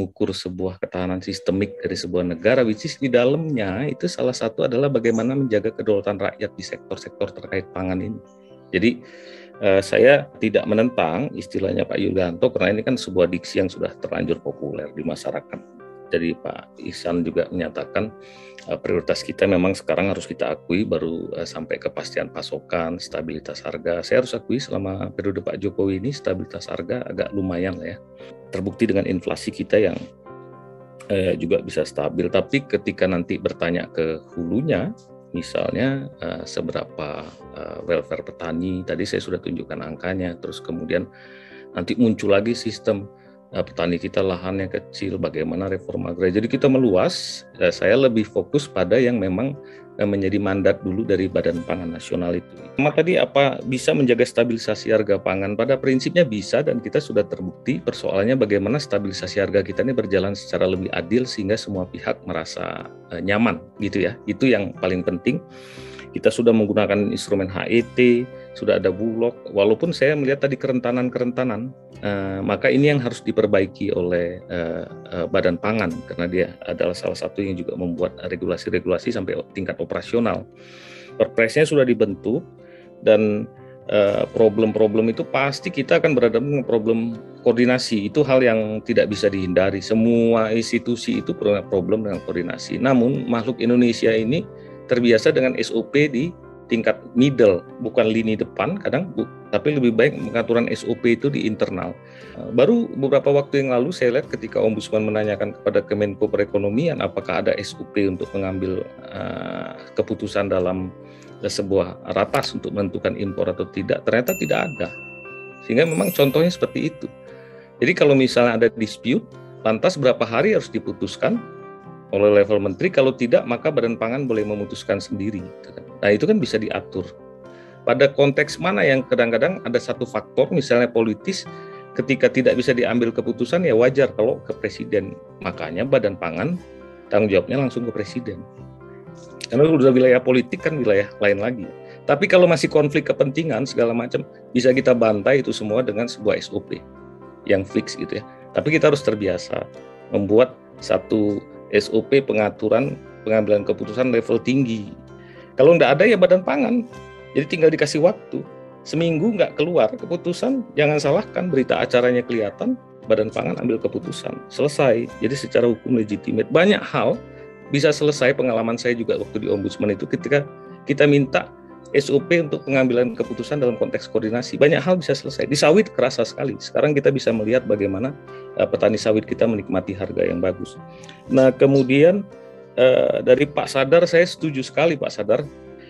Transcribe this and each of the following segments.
mengukur sebuah ketahanan sistemik dari sebuah negara, which is di dalamnya itu salah satu adalah bagaimana menjaga kedaulatan rakyat di sektor-sektor terkait pangan ini. Jadi saya tidak menentang istilahnya Pak Yulianto karena ini kan sebuah diksi yang sudah terlanjur populer di masyarakat. Jadi Pak Ihsan juga menyatakan prioritas kita memang sekarang harus kita akui baru sampai kepastian pasokan, stabilitas harga. Saya harus akui selama periode Pak Jokowi ini stabilitas harga agak lumayan lah ya. Terbukti dengan inflasi kita yang juga bisa stabil. Tapi ketika nanti bertanya ke hulunya, misalnya seberapa welfare petani, tadi saya sudah tunjukkan angkanya, terus kemudian nanti muncul lagi sistem petani kita lahannya kecil, bagaimana reform agraria. Jadi kita meluas, saya lebih fokus pada yang memang menjadi mandat dulu dari Badan Pangan Nasional itu. Cuma tadi apa bisa menjaga stabilisasi harga pangan? Pada prinsipnya bisa dan kita sudah terbukti. Persoalannya bagaimana stabilisasi harga kita ini berjalan secara lebih adil sehingga semua pihak merasa nyaman gitu ya. Itu yang paling penting. Kita sudah menggunakan instrumen HET, sudah ada Bulog, walaupun saya melihat tadi kerentanan-kerentanan, maka ini yang harus diperbaiki oleh Badan Pangan, karena dia adalah salah satu yang juga membuat regulasi-regulasi sampai tingkat operasional. Perpresnya sudah dibentuk, dan problem-problem itu pasti kita akan berhadapan dengan problem koordinasi. Itu hal yang tidak bisa dihindari. Semua institusi itu punya problem dengan koordinasi. Namun makhluk Indonesia ini terbiasa dengan SOP di tingkat middle, bukan lini depan kadang, tapi lebih baik pengaturan SOP itu di internal. Baru beberapa waktu yang lalu saya lihat ketika Ombudsman menanyakan kepada Kemenko Perekonomian apakah ada SOP untuk mengambil keputusan dalam sebuah ratas untuk menentukan impor atau tidak, ternyata tidak ada. Sehingga memang contohnya seperti itu. Jadi kalau misalnya ada dispute, lantas berapa hari harus diputuskan oleh level menteri, kalau tidak maka Badan Pangan boleh memutuskan sendiri. Nah itu kan bisa diatur. Pada konteks mana yang kadang-kadang ada satu faktor, misalnya politis, ketika tidak bisa diambil keputusan ya wajar kalau ke presiden. Makanya Badan Pangan tanggung jawabnya langsung ke presiden. Karena sudah wilayah politik kan wilayah lain lagi. Tapi kalau masih konflik kepentingan segala macam, bisa kita bantai itu semua dengan sebuah SOP yang fix gitu ya. Tapi kita harus terbiasa membuat satu SOP pengaturan pengambilan keputusan level tinggi. Kalau nggak ada ya Badan Pangan, jadi tinggal dikasih waktu. Seminggu nggak keluar keputusan, jangan salahkan, berita acaranya kelihatan, Badan Pangan ambil keputusan, selesai. Jadi secara hukum legitimate. Banyak hal bisa selesai, pengalaman saya juga waktu di Ombudsman itu ketika kita minta SOP untuk pengambilan keputusan dalam konteks koordinasi. Banyak hal bisa selesai. Di sawit kerasa sekali. Sekarang kita bisa melihat bagaimana petani sawit kita menikmati harga yang bagus. Nah kemudian dari Pak Sadar, saya setuju sekali Pak Sadar.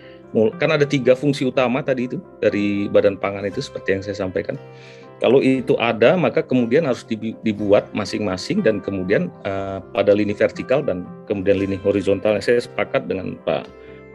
Kan ada 3 fungsi utama tadi itu dari Badan Pangan itu seperti yang saya sampaikan. Kalau itu ada, maka kemudian harus dibuat masing-masing dan kemudian pada lini vertikal dan kemudian lini horizontal. Saya sepakat dengan Pak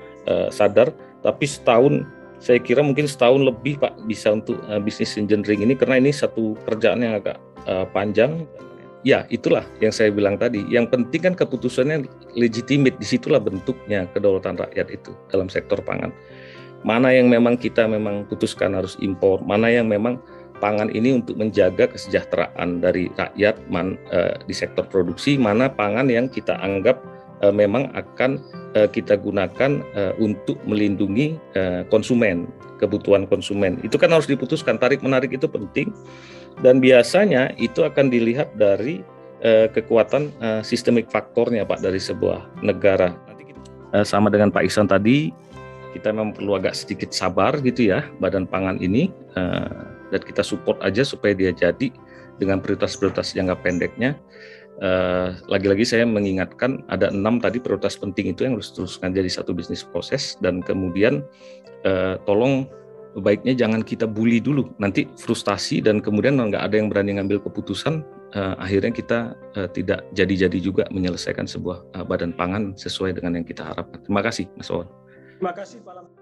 Sadar. Tapi setahun, saya kira mungkin setahun lebih Pak bisa untuk bisnis engineering ini, karena ini satu kerjaan yang agak panjang. Ya itulah yang saya bilang tadi, yang penting kan keputusannya legitimate, disitulah bentuknya kedaulatan rakyat itu dalam sektor pangan. Mana yang memang kita memang putuskan harus impor, mana yang memang pangan ini untuk menjaga kesejahteraan dari rakyat di sektor produksi, mana pangan yang kita anggap memang akan kita gunakan untuk melindungi konsumen, kebutuhan konsumen. Itu kan harus diputuskan, tarik-menarik itu penting, dan biasanya itu akan dilihat dari kekuatan sistemik faktornya Pak dari sebuah negara. Nanti kita, sama dengan Pak Ihsan tadi, kita memang perlu agak sedikit sabar gitu ya, Badan Pangan ini, dan kita support aja supaya dia jadi dengan prioritas-prioritas jangka pendeknya. Lagi-lagi saya mengingatkan ada 6 tadi prioritas penting itu yang harus teruskan jadi satu bisnis proses, dan kemudian tolong baiknya jangan kita bully dulu, nanti frustasi dan kemudian nggak ada yang berani ngambil keputusan, akhirnya kita tidak jadi-jadi juga menyelesaikan sebuah Badan Pangan sesuai dengan yang kita harapkan. Terima kasih Mas Wawan. Terima kasih Pak